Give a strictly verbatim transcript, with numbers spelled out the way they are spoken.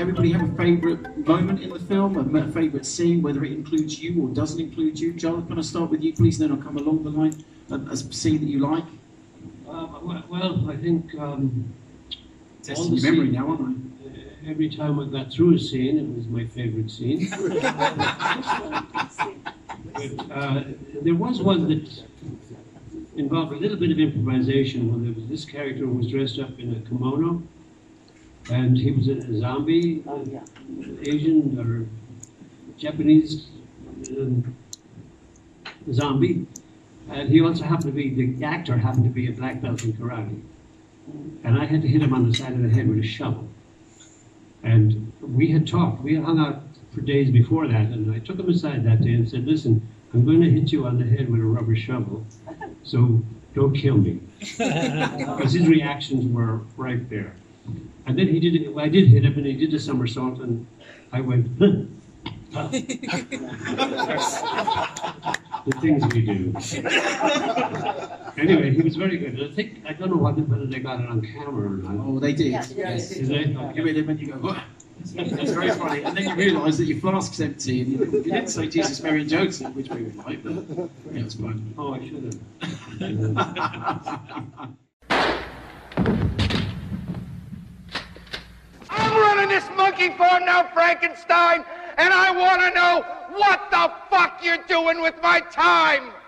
everybody have a favourite moment in the film, a favourite scene, whether it includes you or doesn't include you? Jarlath, can I start with you, please, and then I'll come along the line. A, a scene that you like? Uh, well, I think... Um, Testing your memory now, aren't I? Uh, every time I got through a scene, it was my favourite scene. But, uh, there was one that involved a little bit of improvisation when there was this character who was dressed up in a kimono, and he was a zombie, uh, Asian or Japanese um, zombie, and he also happened to be, the actor happened to be a black belt in karate. And I had to hit him on the side of the head with a shovel. And we had talked, we had hung out for days before that, and I took him aside that day and said, listen, I'm going to hit you on the head with a rubber shovel, so don't kill me. Because his reactions were right there. And then he did it, I did hit him, and he did a somersault, and I went, huh. The things we do. Anyway, he was very good. And I think, I don't know whether, whether they got it on camera or not. Oh, they did. Yes, yes. Did they? Oh, you hit him and you go, what? That's very funny. And then you realise that your flask's empty, and you, you didn't say Jesus, Mary and Joseph, which we would like, but yeah, it's fine. Oh, I should have. I'm running this monkey farm now, Frankenstein, and I want to know what the fuck you're doing with my time!